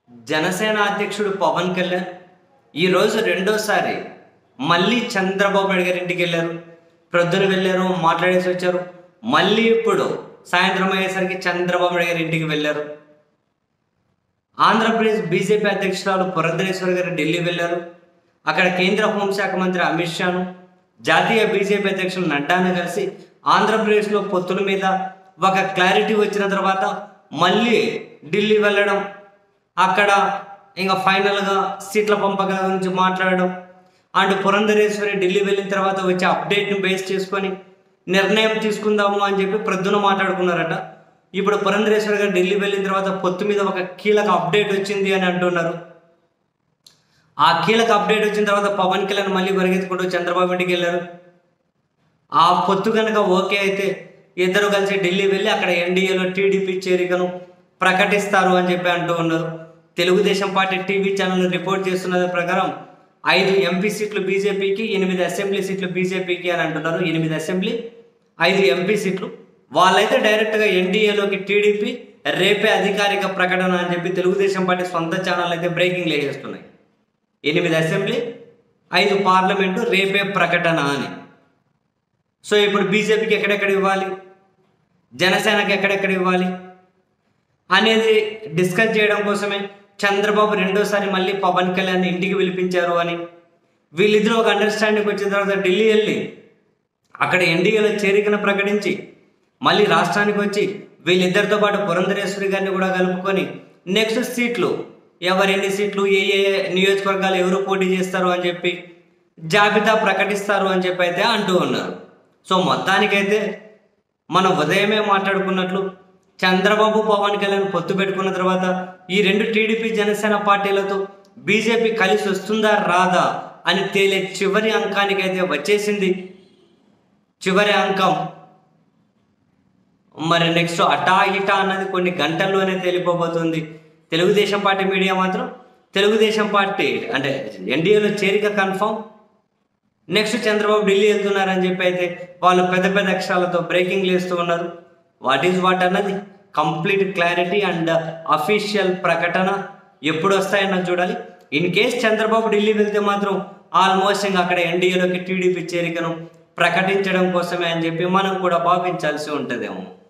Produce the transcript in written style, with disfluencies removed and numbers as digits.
జనసేన అధ్యక్షుడు పవన్ కళ్యాణ్ ఈరోజు రెండోసారి మళ్ళీ చంద్రబాబు నాయుడు గారి ఇంటికి వెళ్ళారు. ప్రొద్దున వెళ్ళారు, మాట్లాడేసి వచ్చారు. మళ్ళీ ఇప్పుడు సాయంత్రం అయ్యేసరికి చంద్రబాబు నాయుడు గారి ఇంటికి వెళ్ళారు. ఆంధ్రప్రదేశ్ బీజేపీ అధ్యక్షురాలు పురంధరేశ్వరి గారు ఢిల్లీ వెళ్ళారు. అక్కడ కేంద్ర హోంశాఖ మంత్రి అమిత్ షాను, జాతీయ బీజేపీ అధ్యక్షులు నడ్డాను కలిసి ఆంధ్రప్రదేశ్లో పొత్తుల మీద ఒక క్లారిటీ వచ్చిన తర్వాత మళ్ళీ ఢిల్లీ వెళ్ళడం, అక్కడ ఇంకా ఫైనల్గా సీట్ల పంపకాల గురించి మాట్లాడడం అండ్ పురంధరేశ్వరి ఢిల్లీ వెళ్ళిన తర్వాత వచ్చే అప్డేట్ని బేస్ చేసుకొని నిర్ణయం తీసుకుందాము అని చెప్పి ప్రొద్దున మాట్లాడుకున్నారట. ఇప్పుడు పురంధరేశ్వరి గారు ఢిల్లీ వెళ్ళిన తర్వాత పొత్తు మీద ఒక కీలక అప్డేట్ వచ్చింది అని అంటున్నారు. ఆ కీలక అప్డేట్ వచ్చిన తర్వాత పవన్ కళ్యాణ్ మళ్ళీ పరిగెత్తుకుంటూ చంద్రబాబు ఇంటికి వెళ్ళారు. ఆ పొత్తు కనుక ఓకే అయితే ఇద్దరు కలిసి ఢిల్లీ వెళ్ళి అక్కడ ఎన్డీఏలో టీడీపీ చేరికను ప్రకటిస్తారు అని చెప్పి అంటూ ఉన్నారు. Telugu Desam party TV channel report చేస్తున్న ప్రకారం 5 ఎంపీ సీట్లు బీజేపీకి, 8 అసెంబ్లీ సీట్లు బీజేపీకి అని అంటున్నారు. 8 అసెంబ్లీ, 5 ఎంపీ సీట్లు. వాళ్ళైతే డైరెక్ట్గా ఎన్డీఏలోకి టీడీపీ రేపే అధికారిక ప్రకటన అని చెప్పి తెలుగుదేశం పార్టీ సొంత ఛానల్ అయితే బ్రేకింగ్ లేచేస్తున్నాయి. 8 అసెంబ్లీ, 5 పార్లమెంటు రేపే ప్రకటన అని. సో ఇప్పుడు బీజేపీకి ఎక్కడెక్కడ ఇవ్వాలి, జనసేనకి ఎక్కడెక్కడ ఇవ్వాలి అనేది డిస్కస్ చేయడం కోసమే చంద్రబాబు రెండోసారి మళ్ళీ పవన్ కళ్యాణ్ ఇంటికి పిలిపించారు అని, వీళ్ళిద్దరూ ఒక అండర్స్టాండింగ్ వచ్చిన తర్వాత ఢిల్లీ వెళ్ళి అక్కడ ఎన్డీఏలో చేరికను ప్రకటించి మళ్ళీ రాష్ట్రానికి వచ్చి వీళ్ళిద్దరితో పాటు పురంధరేశ్వరి గారిని కూడా కలుపుకొని నెక్స్ట్ సీట్లు ఎవరెన్ని సీట్లు ఏ నియోజకవర్గాలు ఎవరు పోటీ చేస్తారు అని చెప్పి జాబితా ప్రకటిస్తారు అని చెప్పి అయితే అంటూ ఉన్నారు. సో మొత్తానికైతే మనం ఉదయమే మాట్లాడుకున్నట్లు చంద్రబాబు పవన్ కళ్యాణ్ పొత్తు పెట్టుకున్న తర్వాత ఈ 2 టీడీపీ జనసేన పార్టీలతో బీజేపీ కలిసి వస్తుందా రాదా అని తేలే చివరి అంకానికైతే వచ్చేసింది. చివరి అంకం మరి నెక్స్ట్ అటా ఇటా అన్నది కొన్ని గంటల్లోనే తేలిపోబోతుంది. తెలుగుదేశం పార్టీ మీడియా మాత్రం తెలుగుదేశం పార్టీ అంటే ఎన్డీఏలో చేరిక కన్ఫర్మ్, నెక్స్ట్ చంద్రబాబు ఢిల్లీ వెళ్తున్నారని చెప్పి అయితే వాళ్ళు పెద్ద పెద్ద అక్షరాలతో బ్రేకింగ్ లేస్తూ ఉన్నారు. వాట్ ఈజ్ వాట్ అన్నది కంప్లీట్ క్లారిటీ అండ్ అఫీషియల్ ప్రకటన ఎప్పుడు వస్తాయన్నది చూడాలి. ఇన్ కేస్ చంద్రబాబు ఢిల్లీ వెళ్తే మాత్రం ఆల్మోస్ట్ ఇంకా అక్కడ ఎన్డీఏలోకి టీడీపీ చేరికను ప్రకటించడం కోసమే అని చెప్పి మనం కూడా భావించాల్సి ఉంటుందేమో.